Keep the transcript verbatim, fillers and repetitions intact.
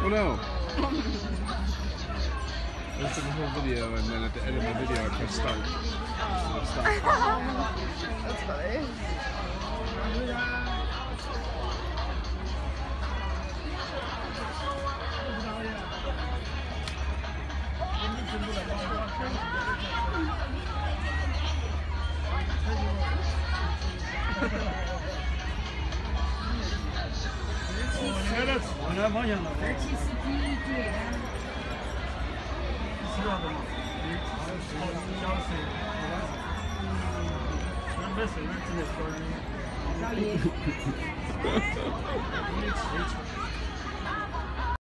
Oh no! I took the whole video and then at the end of the video I press start. So start. That's funny.